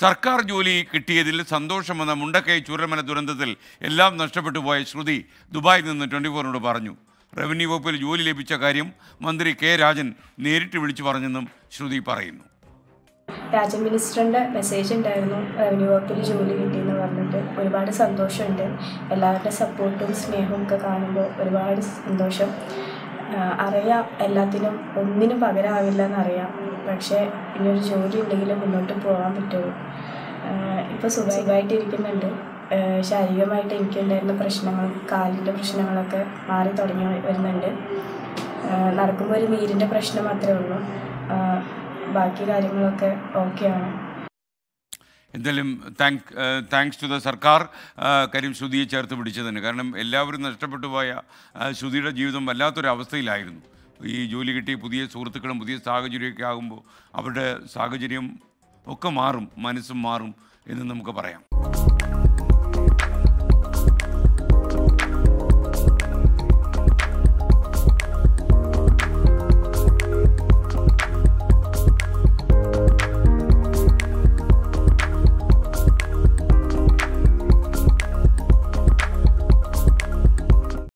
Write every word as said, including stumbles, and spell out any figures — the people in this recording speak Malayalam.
സർക്കാർ ജോലി കിട്ടിയതിൽ സന്തോഷമെന്ന മുണ്ടക്കൈ ചൂരൽമല ദുരന്തത്തിൽ എല്ലാം നഷ്ടപ്പെട്ടു പോയ ശ്രുതി ദുബായിൽ നിന്ന് ട്വൻറ്റി ഫോറിനോട് പറഞ്ഞു. റവന്യൂ വകുപ്പിൽ ജോലി ലഭിച്ച കാര്യം മന്ത്രി കെ രാജൻ നേരിട്ട് വിളിച്ചു പറഞ്ഞെന്നും ശ്രുതി പറയുന്നു. രാജൻ മിനിസ്റ്ററിൻ്റെ മെസ്സേജ് ഉണ്ടായിരുന്നു, റവന്യൂ വകുപ്പിൽ ജോലി കിട്ടിയെന്ന് പറഞ്ഞിട്ട്. ഒരുപാട് സന്തോഷമുണ്ട്. എല്ലാവരുടെ സപ്പോർട്ടും സ്നേഹവും ഒക്കെ കാണുമ്പോൾ ഒരുപാട് സന്തോഷം. അറിയാം എല്ലാത്തിനും ഒന്നിനും പകരമാവില്ല എന്നറിയാം. പക്ഷേ ഇനിയൊരു ജോലി ഉണ്ടെങ്കിൽ മുന്നോട്ട് പോകാൻ പറ്റുള്ളൂ. ഇപ്പോൾ സുഖമായിട്ടിരിക്കുന്നുണ്ട്. ശാരീരികമായിട്ട് എനിക്കുണ്ടായിരുന്ന പ്രശ്നങ്ങളും കാലിൻ്റെ പ്രശ്നങ്ങളൊക്കെ മാറി തുടങ്ങി വരുന്നുണ്ട്. നടക്കുമ്പോൾ ഒരു നീരിൻ്റെ പ്രശ്നം മാത്രമേ ഉള്ളൂ. ബാക്കി കാര്യങ്ങളൊക്കെ ഓക്കെയാണ്. എന്തായാലും താങ്ക് താങ്ക്സ് ടു ദ സർക്കാർ കാര്യം ശ്രുതിയെ ചേർത്ത് പിടിച്ചതിന്. കാരണം എല്ലാവരും നഷ്ടപ്പെട്ടു പോയ ശ്രുതിയുടെ ജീവിതം വല്ലാത്തൊരു അവസ്ഥയിലായിരുന്നു. ഈ ജോലി കിട്ടിയ പുതിയ സുഹൃത്തുക്കളും പുതിയ സാഹചര്യമൊക്കെ ആകുമ്പോൾ അവരുടെ സാഹചര്യം ഒക്കെ മാറും, മനസ്സും മാറും എന്ന് നമുക്ക് പറയാം.